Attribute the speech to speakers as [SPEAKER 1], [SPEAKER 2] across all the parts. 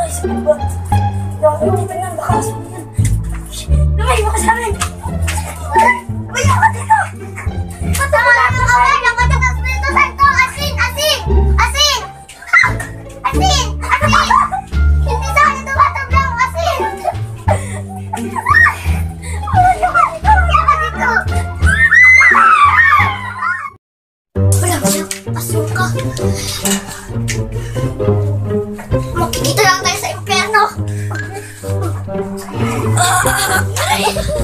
[SPEAKER 1] Isipin ba? Hindi ka nang baka asin yan. Lumayo ka sa amin! Lumayo ka dito!
[SPEAKER 2] Tama lang ang away ng Batang Espiritu Santo! Asin! Asin! Asin! Asin! Asin! Hindi sa akin ito matablang! Asin! Lumayo ka dito! Lumayo ka dito! Wala ba siya? Pasok ka! Makikita lang tayo sa impyerno! Aray!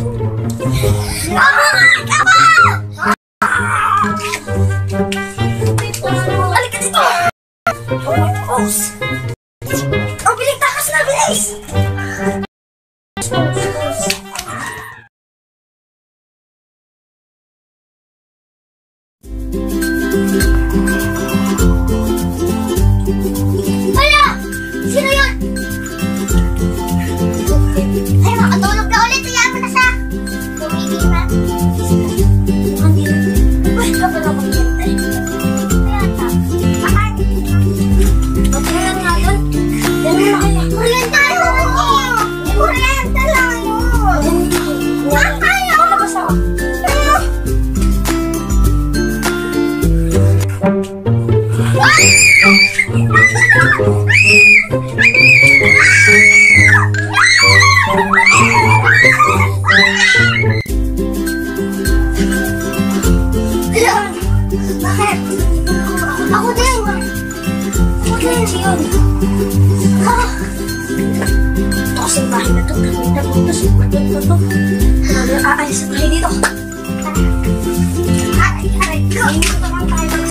[SPEAKER 2] Halika dito! Oh, biling takas na! Bilis! Hala! Sino yun? Ay, makatulog na ulit. Hayaan mo na siya. Tumigil na. Uy, kapag ako yun. Kaya ta. Bakit? Pagkayan nga yun. Yan mo na kaya. Kuryenta lang! Kuryenta lang yun! Nakaya! Malabas ako. Bakit? Ako din! Ako din yun! Ito kasing bahay na ito. Nakita mo ito. Sumagot mo ito. Aayos na tayo dito. Aray! Aray! Aray! Aray!